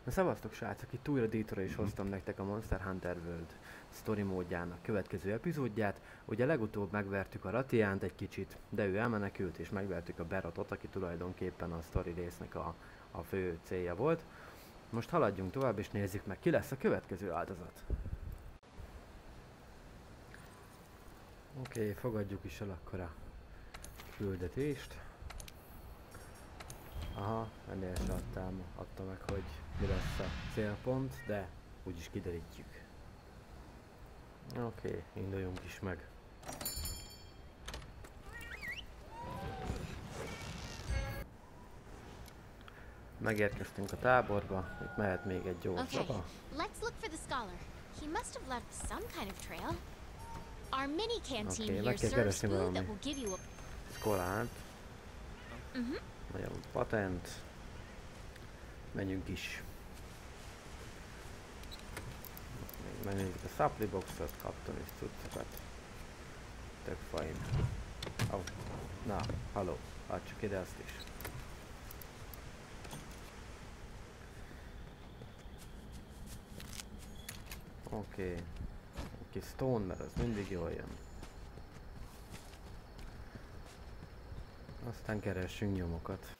Na szevasztok srácok, itt újra Dítora és hoztam nektek a Monster Hunter World Story módjának következő epizódját. Ugye legutóbb megvertük a Ratiánt egy kicsit, de ő elmenekült, és megvertük a Berotot, aki tulajdonképpen a story résznek a fő célja volt. Most haladjunk tovább és nézzük meg, ki lesz a következő áldozat. Oké, fogadjuk is el akkor a küldetést. Aha, ennél se adta meg, hogy mi lesz a célpont, de úgyis kiderítjük. Oké, induljunk is meg. Megérkeztünk a táborba, itt mehet még egy gyors szava. Let's look for the scholar. He must have left some kind of trail. Our mini canteen here serves food that will give you a szkolát. Nagyon patent. Menjünk is. Menjünk a supply boxot, kaptam is cuccokat. Tök fajn. Oh. Na, haló, add csak ide azt is. Oké. Kis stone, mert az mindig jól jön. Aztán keressünk nyomokat.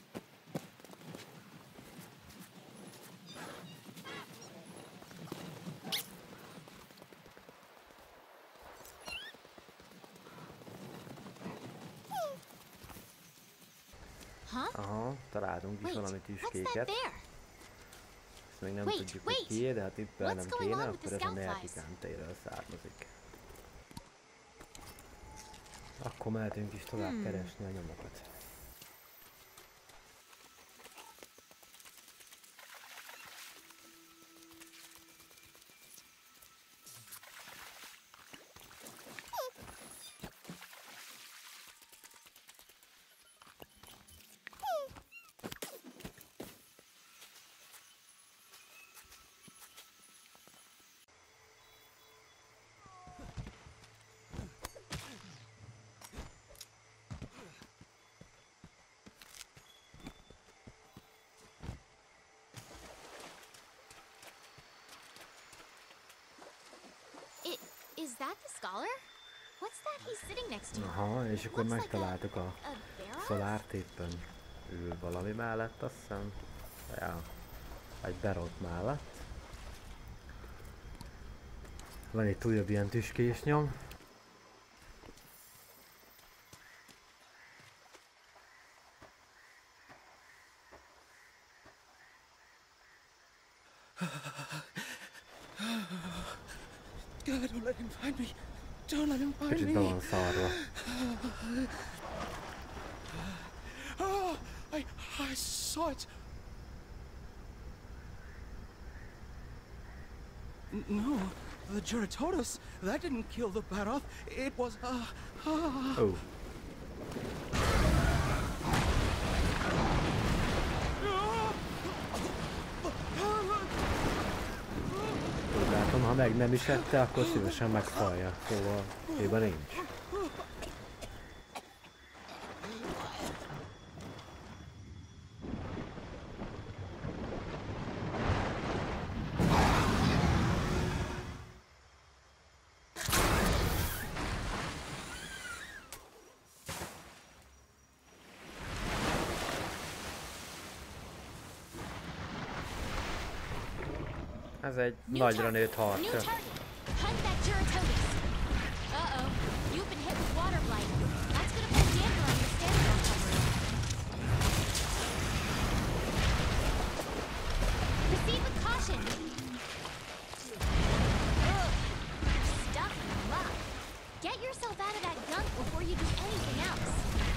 Aha, találtunk is valami tüskéket. Ezt még nem tudjuk, hogy kié, de hát tippelnem kéne, akkor ez a Nergigante-ről származik. Akkor mehetünk is tovább keresni a nyomokat. Is that the scholar? What's that he's sitting next to? Aha, és akkor megtaláltuk a szolárt, éppen ül valami mellett, azt hiszem. Ja, egy Berot mellett. Van itt újabb ilyen tüskés nyom. God, don't let him find me. Don't let him find me. Kicsit be van szarva. Oh, I saw it. No, the Juratotus, that didn't kill the Baroth. It was, Oh. Úgy látom, ha meg nem is ette, akkor szívesen megfalja, szóval hiba nincs. Ez egy nagyra nőtt harca. Hunt that Juratotus. Uh-oh. You've been hit with water blight. That's gonna put a damper on your stamina recovery. Proceed with caution. Ugh. You're stuck in the muck. Get yourself out of that gunk before you do anything else.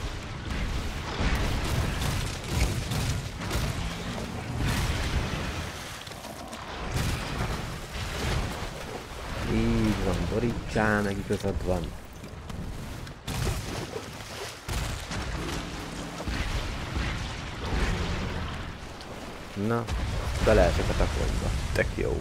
Így van, borítsál, meg igazad van. Na, beleesek a takonyba. Tök jó.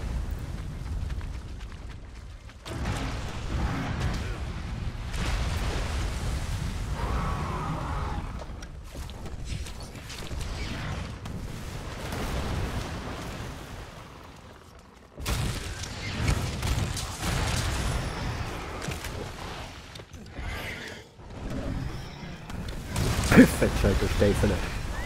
Fett sajtos tejfele.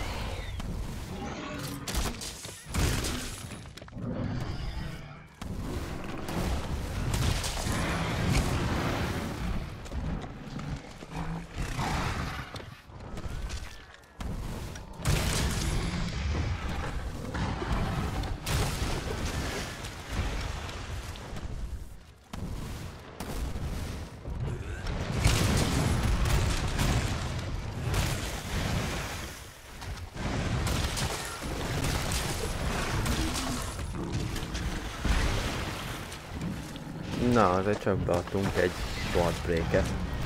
Na, azért csak beadtunk egy board breaket.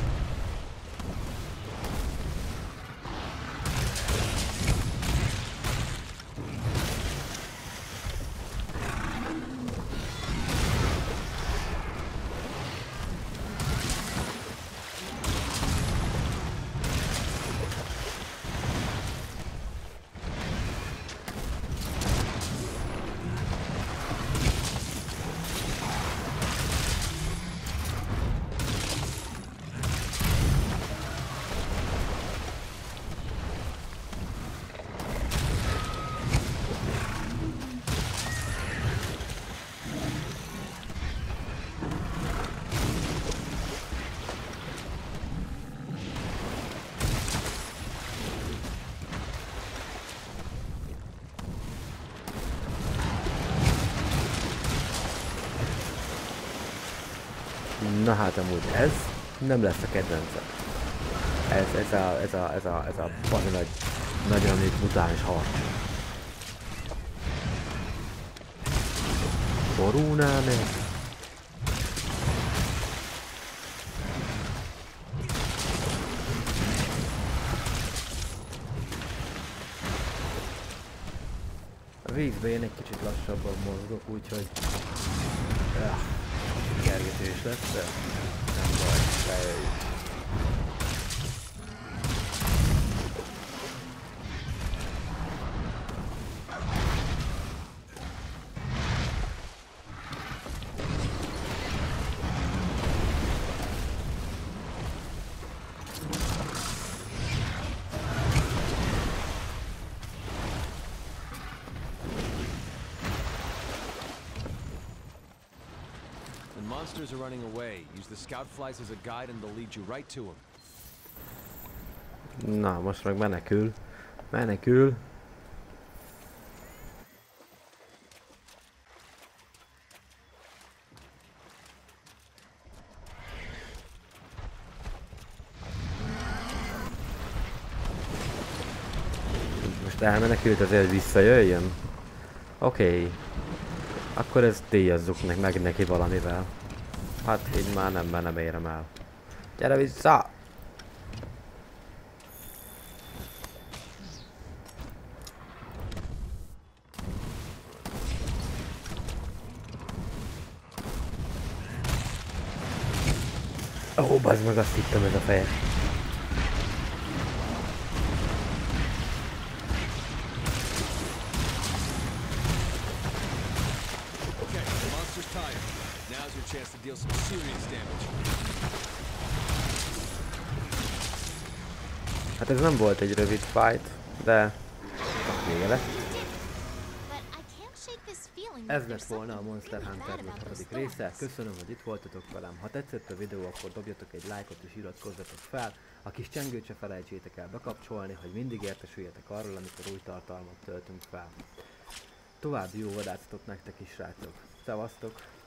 Na hát amúgy ez nem lesz a kedvencem. Ez a bazi nagy, nagyon mutáns harc. Borúnál meg. A vízben én egy kicsit lassabban mozgok, úgyhogy... kergetős lesz, de nem baj, bejöjjük. Monsters are running away. Use the scout flies as a guide and they'll lead you right to them. Na, most meg menekül. Menekül. Most elmenekült azért, hogy visszajöjjön? Oké. Akkor ezt díjazzuk meg neki valamivel. Hát így már nem érem el. Gyere vissza! Ó, bazd meg, azt hittem ez a feje. Now's your chance to deal some serious damage. Hát ez nem volt egy rövid fight, de vége lett. Ez lett volna a Monster Hunter 6. része. Köszönöm, hogy itt voltatok velem. Ha tetszett a videó, akkor dobjatok egy lájkot és iratkozzatok fel. A kis csengőt se felejtsétek el bekapcsolni, hogy mindig értesüljetek arról, amikor új tartalmat töltünk fel. További jó vadászatot nektek is, srácok. Szevasztok!